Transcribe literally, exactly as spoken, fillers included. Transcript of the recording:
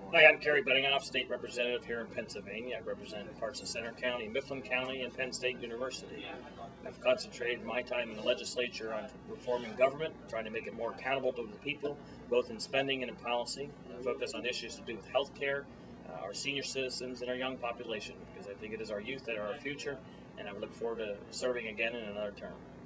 Hi, I'm Kerry Benningoff, State Representative here in Pennsylvania. I represent parts of Center County, Mifflin County, and Penn State University. I've concentrated my time in the legislature on reforming government, trying to make it more accountable to the people, both in spending and in policy. I focus on issues to do with health care, uh, our senior citizens, and our young population, because I think it is our youth that are our future, and I look forward to serving again in another term.